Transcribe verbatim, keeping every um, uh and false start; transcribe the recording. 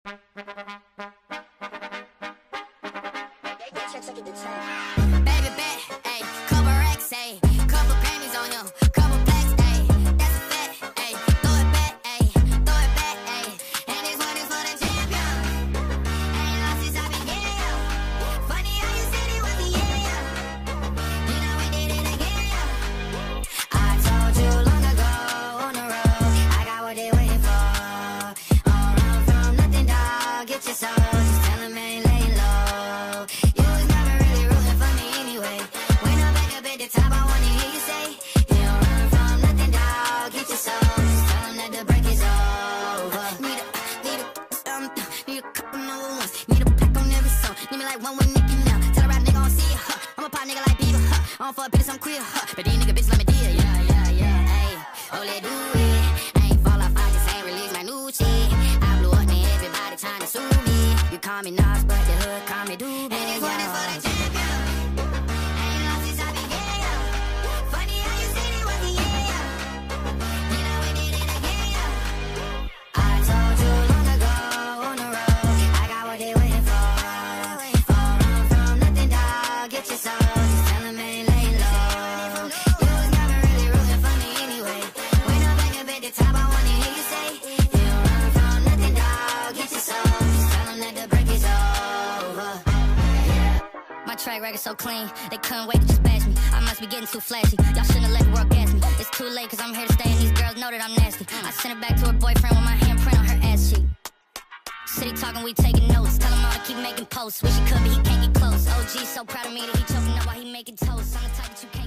Baby bet, ayy, couple racks, ayy, couple Grammys on him, couple plaques, ayy, that's a fact, ayy, throw it back, ayy, throw it back, ayy, and this one is for the champion. Ain't lost since I began. Funny how you said it was the yeah. You know we did it again. I told you long ago on the road, I got what they waiting for. All run from nothing, dog. Get your soul, just tell them ain't laying low. You was never really rooting for me anyway. When I'm back up at the top, I wanna hear you say, you don't run from nothing, dog. Get your soul, just tell them that the break is over. Need a, need a, um, need a couple number ones. Need a pack on every song. Need me like one with Nicki now. Tell a rap nigga I don't see ya, huh. I'm a pop nigga like Bieber, huh. I don't fuck bitches, I'm queer, huh. But these nigga bitches let me deal, yeah, yeah, yeah, ayy. Oh, let do it. I ain't fall off, I just ain't release my new shit. I blew up and everybody trying to sue me. You call me Nas, but the hood call me Doobie. And this one is for the champion. Ain't lost since I began. Funny how you said it was the yeah. You know we did it again. I told you long ago on the road, I got what they waiting for. All run from nothing, dog. Get your soul, just tell them ain't laying low. You was never really rooting for me anyway. When I'm back up at the top, I wanna hear you say, you don't run from nothing, dog. Get your soul, just tell them that the break is over. Yeah. My track record so clean, they couldn't wait to just bash me. I must be getting too flashy. Y'all shouldn't have let the world gas me. It's too late, cause I'm here to stay, and these girls know that I'm nasty. I sent it back to her boyfriend with my handprint on her ass cheek. City talking, we taking notes. Tell him all to keep making posts. Wish he could, but he can't get close. O G so proud of me that he choking up while he making toast. I'm the type that you can't